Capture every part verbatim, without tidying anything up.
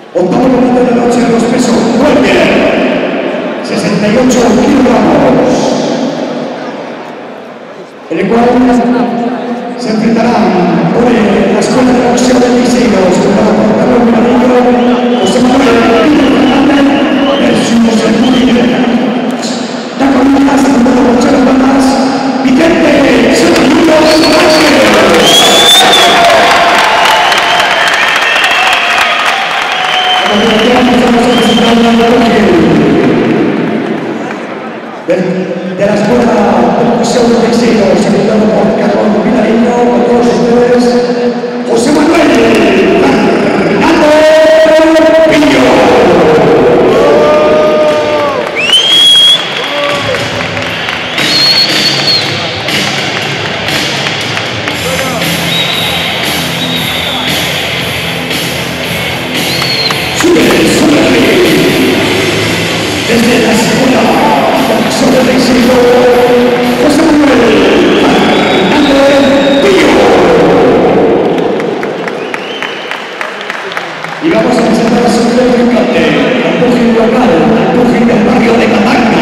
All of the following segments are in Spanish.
Octavo combate de la noche de los pesos welter, sesenta y ocho kilogramos, en el cual se enfrentarán por la escuela de boxeo de Liceiros, formada por Carlos Miradillo, José Manuel Fernández versus el Murillo. La columna segunda de boxeo de bandas, Vicente Sergio Vázquez. De, de la escuela de boxeo de Liceiros, secundado por Carlos Miradillo, con todos ustedes, José Manuel Fernando Pillo. Desde la escuela de boxeo de Liceiros, José Manuel Fernando Pillo. Y vamos a presentar a su representante, al pugil local, al pugil del barrio de Catanga.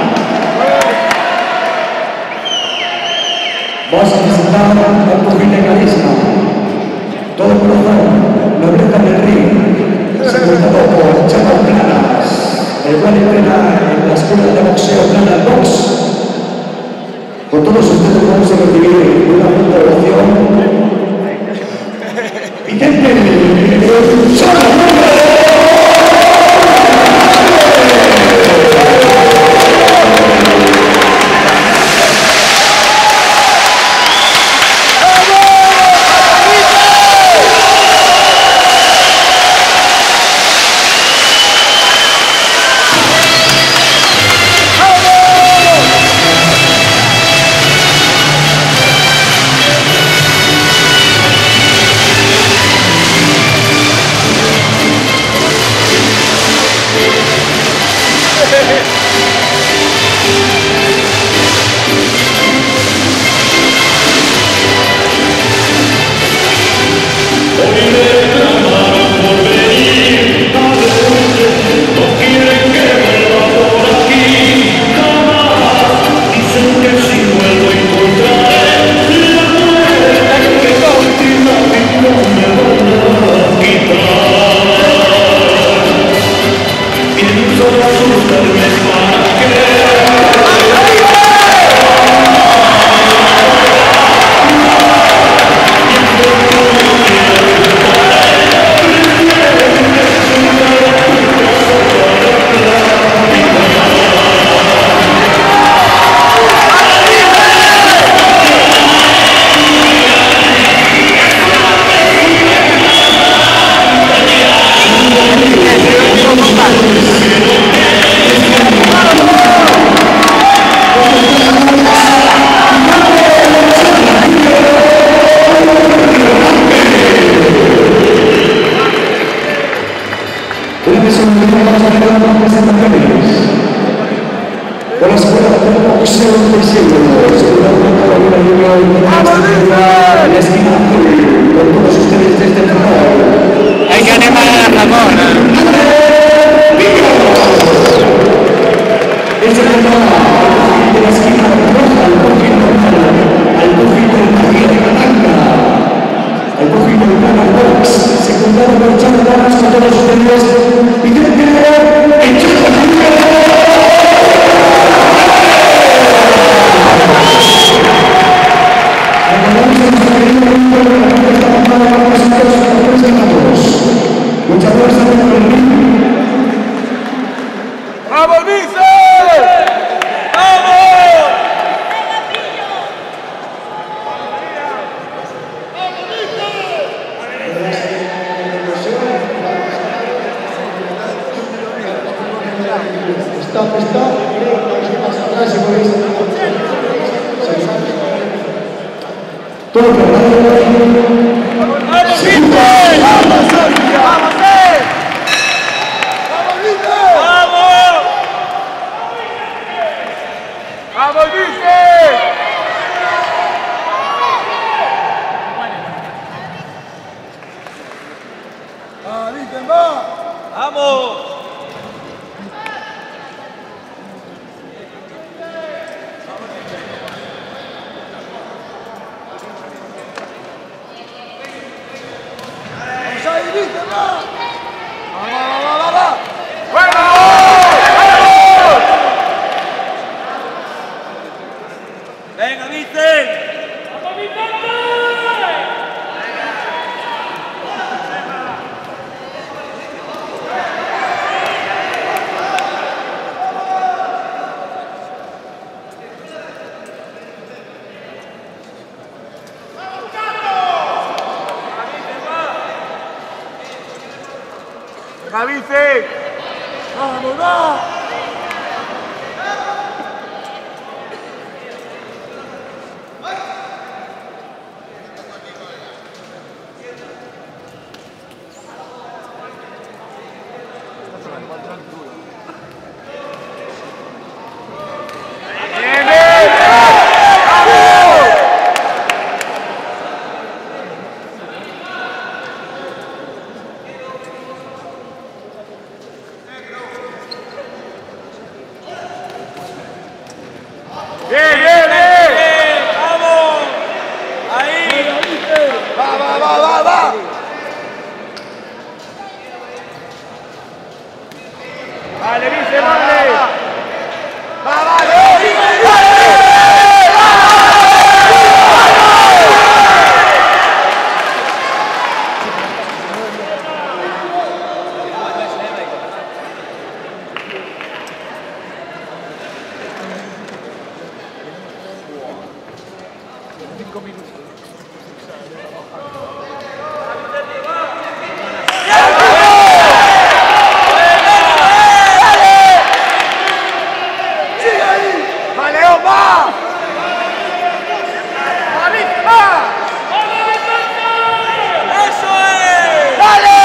Vamos a presentar al pugil de Carisma, todo el corazón, nobleza del ring, secundado por Chaval Planas, el cual entrena en la escuela de boxeo Plana Box. Con todos ustedes vamos a recibir una puntuación. Vicente Solo. Por la escuela de boxeo de Liceiros, en la esquina azul, con todos ustedes desde el favor. Hay que animar a Ramón. Este programa, al de la esquina roja, al pugil normal, al pugil del barrio de Catanga, al pugil del Plana Box, secundado por Chano Damas, con todos ustedes, y creo que el Chano muchas gracias por venir. ¡Vamos, Vice! ¡Vamos! Está, está, atrás, si podéis. Todo preparado. ¡Vamos, Vice! ¡Vamos, Sergio! ¡Vamos, eh! ¡Vamos, Vice! ¡Vamos! ¡Vamos, Vice! ¡Ah, Vice, va! ¡Vamos! ¡Venga, Vicente! ¡Vamos, Vicente! ¡Venga, Vicente! ¡Vamos, va! ¡Bien, bien, bien! ¡Vamos! ¡Ahí! ¡Va, va, va, va, va! ¡Vale, Vice, vale! ¡Va, vale! Cinco minutos. ¡Vale, va! ¡Eso es! ¡Dale!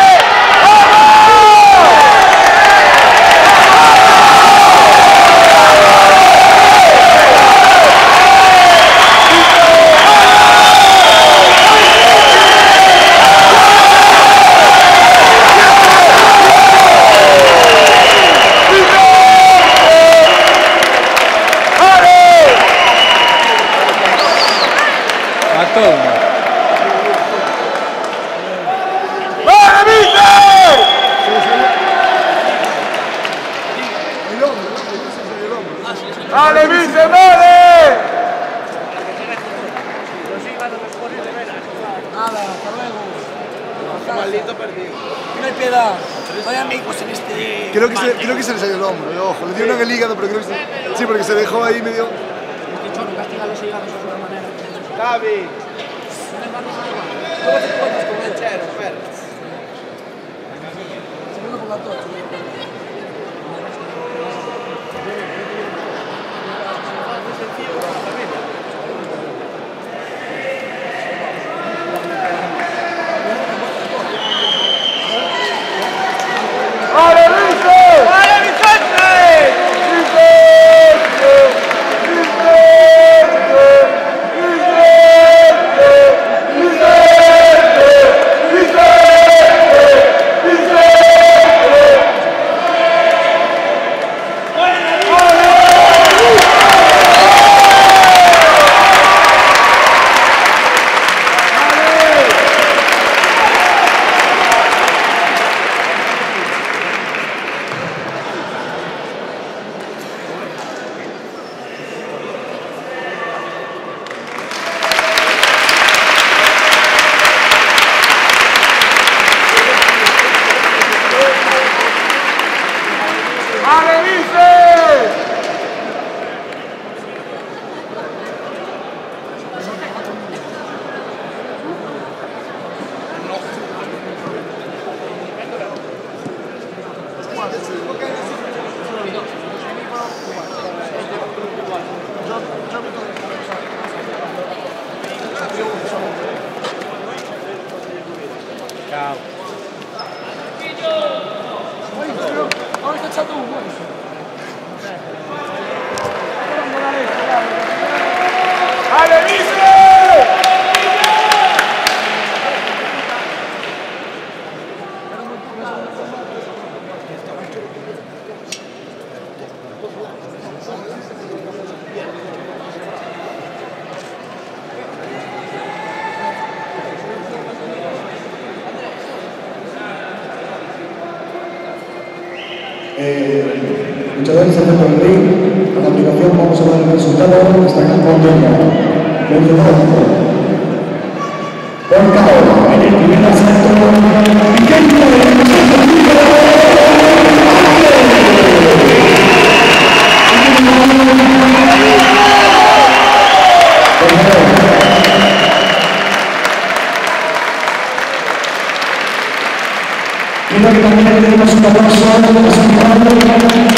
¡Vale, Vice! ¡Vale, Vice, vale! Nada, hasta luego. Maldito perdido. No hay piedad. Vaya amigos en este... Creo que, se, creo que se le salió el hombro, eh, ojo. Le dio uno en el hígado, pero creo que se... Sí, porque se dejó ahí medio... Este chorro castiga los hígados de otra manera. Gaby. ¿Cómo te encuentras con él? Chero, espera. Segundo por la tocha. ¡Vale, Vicente! ¡Vale, Vicente! ¡Vicente! ¡Vicente! ¡Vicente! ¡Vicente! ¡Vicente! ¡Vale, Vice! Ahora está echando un buen. ¡Vale, Vice! Eh, luchadores del centro del ring, a la aplicación vamos a ver el resultado, destacando el tiempo. Vencedor. Por K O en el primer asalto, Vicente quiero que también le demos un aplauso a los invitados.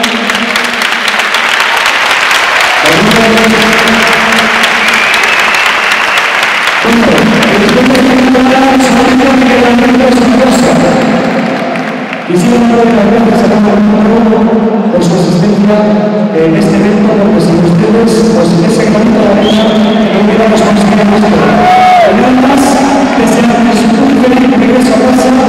Quisiera dar las gracias a todo el mundo por su asistencia en este evento, porque sin ustedes, pues en ese granito de arena, no hubiéramos conseguido esto. Además, desearles un feliz regreso a casa.